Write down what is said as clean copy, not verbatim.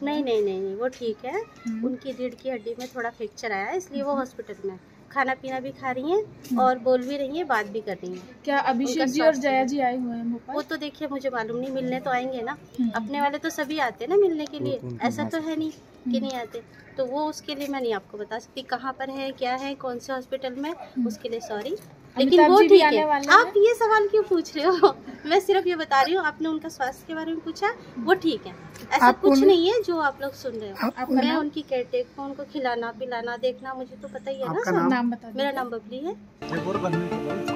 नहीं नहीं नहीं नहीं, वो ठीक है। उनकी रीढ़ की हड्डी में थोड़ा फ्रैक्चर आया है, इसलिए वो हॉस्पिटल में खाना पीना भी खा रही हैं और बोल भी रही हैं, बात भी कर रही हैं। क्या अभिषेक जी और जया जी आए हुए हैं भोपाल? वो तो देखिए मुझे मालूम नहीं, मिलने तो आएंगे ना। अपने वाले तो सभी आते हैं ना मिलने के लिए, ऐसा तो है नहीं कि नहीं आते। तो वो उसके लिए मैं नहीं आपको बता सकती कहाँ पर है, क्या है, कौन से हॉस्पिटल में, उसके लिए सॉरी। लेकिन वो ठीक है। आप ये सवाल क्यों पूछ रहे हो? मैं सिर्फ ये बता रही हूँ, आपने उनका स्वास्थ्य के बारे में पूछा, वो ठीक है। ऐसा कुछ नहीं है जो आप लोग सुन रहे हो। मैं उनकी केयरटेकर हूँ, उनको खिलाना पिलाना देखना मुझे तो पता ही है ना। नाम बता। मेरा नाम बबली है।